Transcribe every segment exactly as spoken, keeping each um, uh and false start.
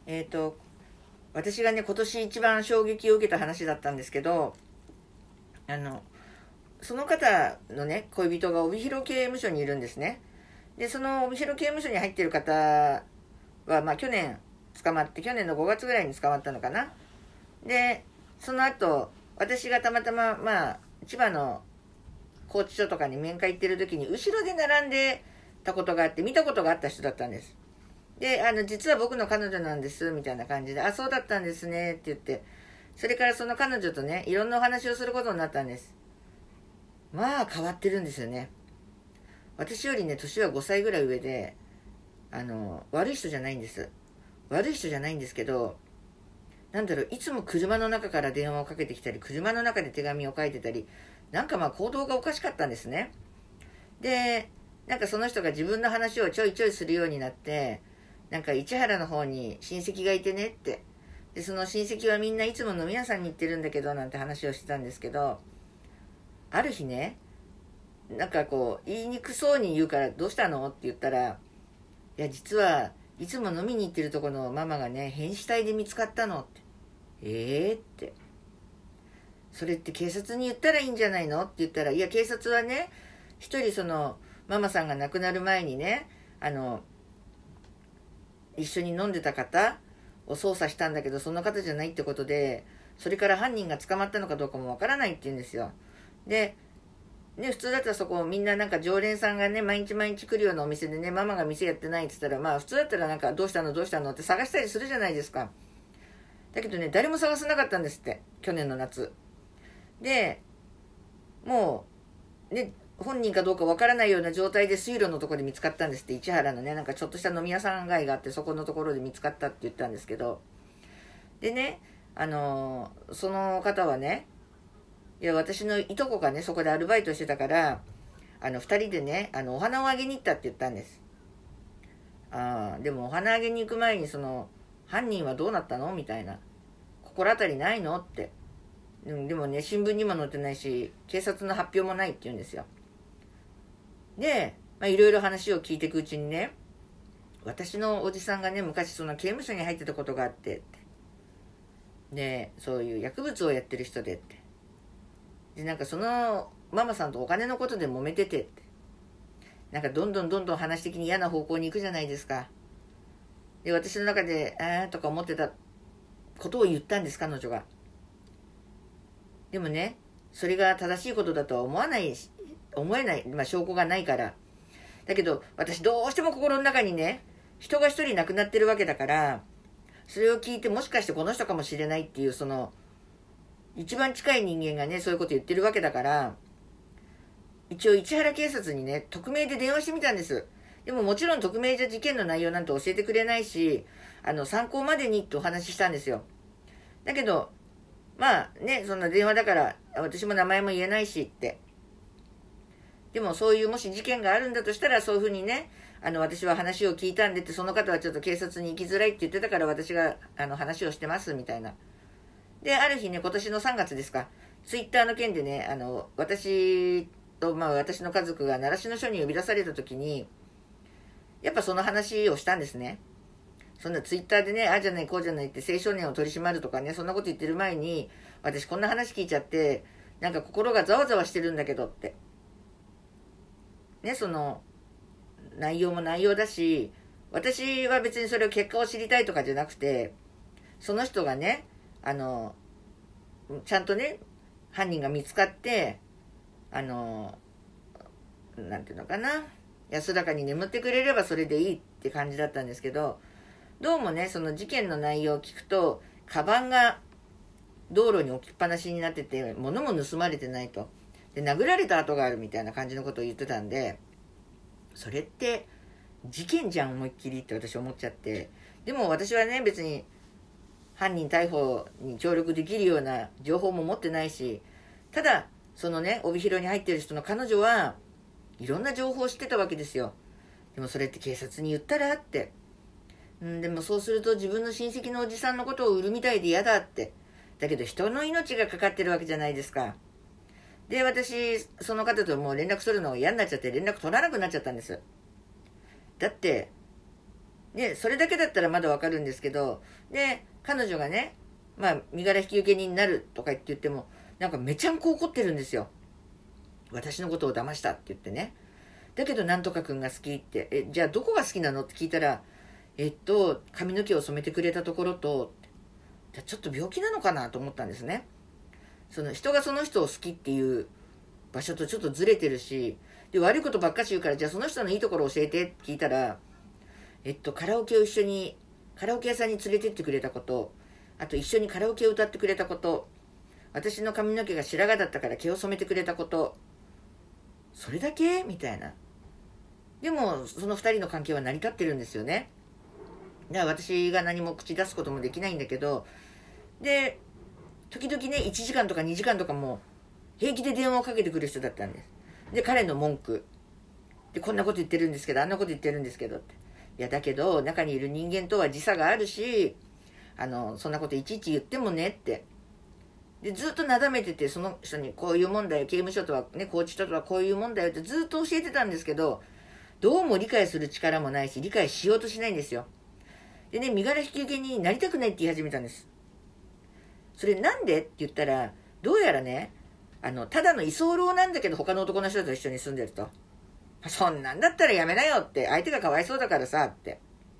えっと、私がね、今年一番衝撃を受けた話だったんですけど、あの、その方のね、恋人が帯広刑務所にいるんですね。で、その帯広刑務所に入っている方は、まあ去年捕まって、去年のごがつぐらいに捕まったのかな。で、その後、私がたまたま、まあ、千葉の拘置所とかに面会行ってる時に、後ろで並んでたことがあって、見たことがあった人だったんです。で、あの、実は僕の彼女なんです、みたいな感じで、あ、そうだったんですね、って言って、それからその彼女とね、いろんなお話をすることになったんです。まあ、変わってるんですよね。私よりね、年はごさいぐらい上で、あの、悪い人じゃないんです。悪い人じゃないんですけど、なんだろう、いつも車の中から電話をかけてきたり、車の中で手紙を書いてたり、なんかまあ行動がおかしかったんですね。で、なんかその人が自分の話をちょいちょいするようになって、なんか市原の方に親戚がいてねって。で、その親戚はみんないつも飲み屋さんに行ってるんだけど、なんて話をしてたんですけど、ある日ね、なんかこう、言いにくそうに言うから、どうしたのって言ったら、いや、実はいつも飲みに行ってるとこのママがね、変死体で見つかったのって。ええー、って。それって警察に言ったらいいんじゃないのって言ったら、いや、警察はね、一人その、ママさんが亡くなる前にね、あの、一緒に飲んでた方を捜査したんだけど、その方じゃないってことで、それから犯人が捕まったのかどうかもわからないって言うんですよ。で、ね、普通だったらそこみんななんか常連さんがね、毎日毎日来るようなお店でね、ママが店やってないって言ったら、まあ普通だったらなんかどうしたのどうしたのって探したりするじゃないですか。だけどね、誰も探せなかったんですって、去年の夏。で、もう、ね、本人かどうかわからないような状態で水路のところで見つかったんですって。市原のね、なんかちょっとした飲み屋さん街があって、そこのところで見つかったって言ったんですけど、でね、あのーその方はね、いや、私のいとこがね、そこでアルバイトしてたから、あの、二人でね、あの、お花をあげに行ったって言ったんです。ああ、でもお花あげに行く前に、その、犯人はどうなったのみたいな。心当たりないのって。うん、でもね、新聞にも載ってないし、警察の発表もないって言うんですよ。で、まあ、いろいろ話を聞いていくうちにね、私のおじさんがね、昔その刑務所に入ってたことがあってって。で、そういう薬物をやってる人でって。で、なんかそのママさんとお金のことで揉めててって。なんかどんどんどんどん話的に嫌な方向に行くじゃないですか。で、私の中で、あーとか思ってたことを言ったんです、彼女が。でもね、それが正しいことだとは思わないし、思えない、まあ証拠がないから。だけど、私どうしても心の中にね、人が一人亡くなってるわけだから、それを聞いてもしかしてこの人かもしれないっていう、その、一番近い人間がね、そういうこと言ってるわけだから、一応市原警察にね、匿名で電話してみたんです。でももちろん匿名じゃ事件の内容なんて教えてくれないし、あの、参考までにってお話ししたんですよ。だけど、まあね、そんな電話だから、私も名前も言えないしって。でもそういうもし事件があるんだとしたら、そういうふうにね、あの、私は話を聞いたんでって、その方はちょっと警察に行きづらいって言ってたから、私が、あの、話をしてます、みたいな。で、ある日ね、今年のさんがつですか、ツイッターの件でね、あの、私と、まあ私の家族が習志野署に呼び出された時に、やっぱその話をしたんですね。そんなツイッターでね、ああじゃないこうじゃないって青少年を取り締まるとかね、そんなこと言ってる前に、私こんな話聞いちゃって、なんか心がざわざわしてるんだけどって。ね、その、内容も内容だし、私は別にそれを結果を知りたいとかじゃなくて、その人がね、あの、ちゃんとね、犯人が見つかって、あの、なんていうのかな、安らかに眠ってくれればそれでいいって感じだったんですけど、どうもね、その事件の内容を聞くと、カバンが道路に置きっぱなしになってて、物も盗まれてないと。で、殴られた跡があるみたいな感じのことを言ってたんで、それって事件じゃん、思いっきりって私思っちゃって。でも私はね、別に犯人逮捕に協力できるような情報も持ってないし、ただ、そのね、帯広に入ってる人の彼女はいろんな情報を知ってたわけですよ。でもそれって警察に言ったらって。うん、でもそうすると自分の親戚のおじさんのことを売るみたいで嫌だって。だけど人の命がかかってるわけじゃないですか。で、私、その方ともう連絡取るのが嫌になっちゃって連絡取らなくなっちゃったんです。だって、 ね、それだけだったらまだわかるんですけど、で、彼女がね、まあ、身柄引き受け人になるとか言って言っても、なんかめちゃんこ怒ってるんですよ。私のことを騙したって言ってね。だけど、なんとかくんが好きって、え、じゃあどこが好きなのって聞いたら、えっと、髪の毛を染めてくれたところと、じゃあちょっと病気なのかなと思ったんですね。その人がその人を好きっていう場所とちょっとずれてるし、で、悪いことばっかし言うから、じゃあその人のいいところ教えてって聞いたら、えっと、カラオケを一緒に、カラオケ屋さんに連れてってくれたこと、あと一緒にカラオケを歌ってくれたこと、私の髪の毛が白髪だったから毛を染めてくれたこと、それだけみたいな。でも、その二人の関係は成り立ってるんですよね。だから私が何も口出すこともできないんだけど、で、時々ね、いちじかんとかにじかんとかも平気で電話をかけてくる人だったんです。で、彼の文句。で、こんなこと言ってるんですけど、あんなこと言ってるんですけどって。いや、だけど、中にいる人間とは時差があるし、あの、そんなこといちいち言ってもねって。で、ずっとなだめてて、その人にこういうもんだよ、刑務所とはね、拘置所とはこういうもんだよってずっと教えてたんですけど、どうも理解する力もないし、理解しようとしないんですよ。でね、身柄引き受けになりたくないって言い始めたんです。それなんでって言ったら、どうやらね、あの、ただの居候なんだけど他の男の人と一緒に住んでると。そんなんだったらやめなよって、相手がかわいそうだからさ、って。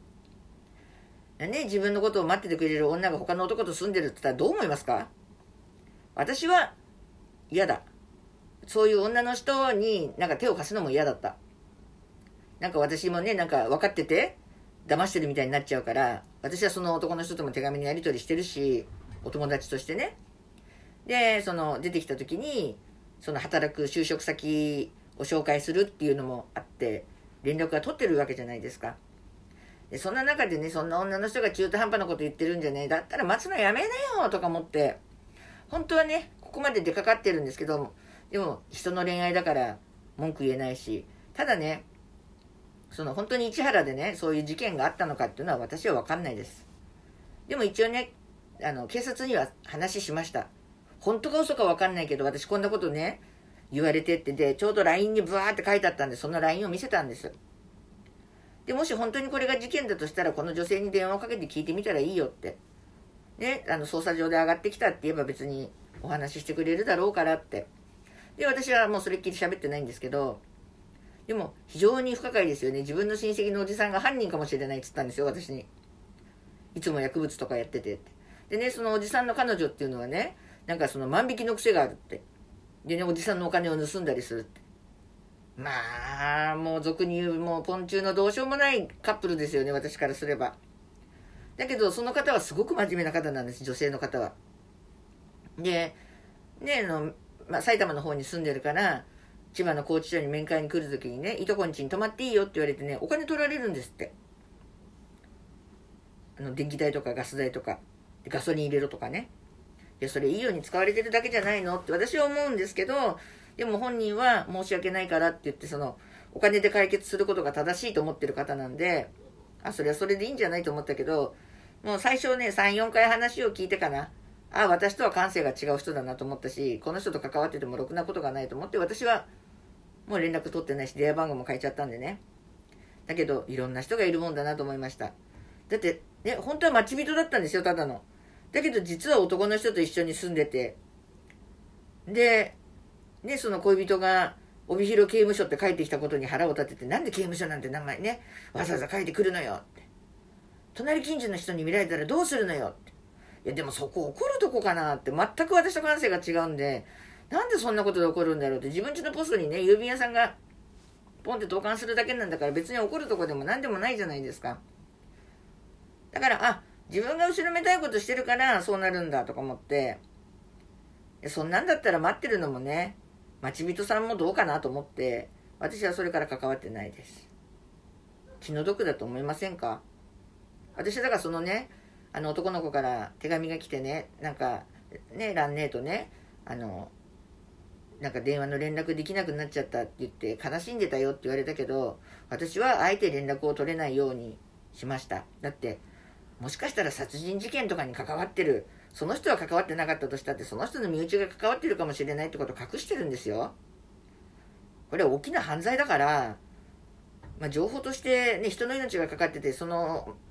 ね、自分のことを待っててくれる女が他の男と住んでるって言ったらどう思いますか？私は嫌だ。そういう女の人になんか手を貸すのも嫌だった。なんか私もね、なんか分かってて、騙してるみたいになっちゃうから、私はその男の人とも手紙のやり取りしてるし、お友達としてね。で、その出てきた時に、その働く就職先を紹介するっていうのもあって、連絡が取ってるわけじゃないですか。で、そんな中でね、そんな女の人が中途半端なこと言ってるんじゃねえ。だったら待つのやめなよとか思って、本当はね、ここまで出かかってるんですけども、でも人の恋愛だから文句言えないし、ただね、その本当に市原でね、そういう事件があったのかっていうのは私は分かんないです。でも一応ね、あの、警察には話しました。本当か嘘か分かんないけど、私こんなことね、言われてってで、ちょうど ライン にブワーって書いてあったんで、その ライン を見せたんです。で、もし本当にこれが事件だとしたら、この女性に電話をかけて聞いてみたらいいよって。ね、あの、捜査上で上がってきたって言えば別にお話ししてくれるだろうからって。で、私はもうそれっきり喋ってないんですけど、でも非常に不可解ですよね。自分の親戚のおじさんが犯人かもしれないって言ったんですよ、私に。いつも薬物とかやっててって。でね、そのおじさんの彼女っていうのはね、なんかその万引きの癖があるって。でね、おじさんのお金を盗んだりするって。まあ、もう俗に言う、もうポン中のどうしようもないカップルですよね、私からすれば。だけど、その方はすごく真面目な方なんです、女性の方は。で、ね、あの、まあ、埼玉の方に住んでるから、千葉の拘置所に面会に来るときにね、いとこん家に泊まっていいよって言われてね、お金取られるんですって。あの、電気代とかガス代とか、でガソリン入れろとかね。いや、それいいように使われてるだけじゃないのって私は思うんですけど、でも本人は申し訳ないからって言って、その、お金で解決することが正しいと思ってる方なんで、あ、それはそれでいいんじゃないと思ったけど、もう最初ね、さん、よんかい話を聞いてかな。あ、私とは感性が違う人だなと思ったし、この人と関わっててもろくなことがないと思って、私はもう連絡取ってないし、電話番号も変えちゃったんでね。だけど、いろんな人がいるもんだなと思いました。だって、ね、本当は待ち人だったんですよ、ただの。だけど、実は男の人と一緒に住んでて。で、ね、その恋人が、帯広刑務所って帰ってきたことに腹を立てて、なんで刑務所なんて名前ね、わざわざ書いてくるのよって。隣近所の人に見られたらどうするのよって。いや、でもそこ怒るとこかなって、全く私と感性が違うんで、なんでそんなことで怒るんだろうって、自分家のポストにね、郵便屋さんがポンって投函するだけなんだから別に怒るとこでも何でもないじゃないですか。だから、あ、自分が後ろめたいことしてるからそうなるんだとか思って、そんなんだったら待ってるのもね、待ち人さんもどうかなと思って、私はそれから関わってないです。気の毒だと思いませんか？私だからそのね、あの男の子から手紙が来てね、なんかね、蘭ねえとね、あの、なんか電話の連絡できなくなっちゃったって言って悲しんでたよって言われたけど、私はあえて連絡を取れないようにしました。だって、もしかしたら殺人事件とかに関わってる、その人は関わってなかったとしたって、その人の身内が関わってるかもしれないってことを隠してるんですよ。これは大きな犯罪だから、 まあ、情報として、ね、人の命がかかってて、その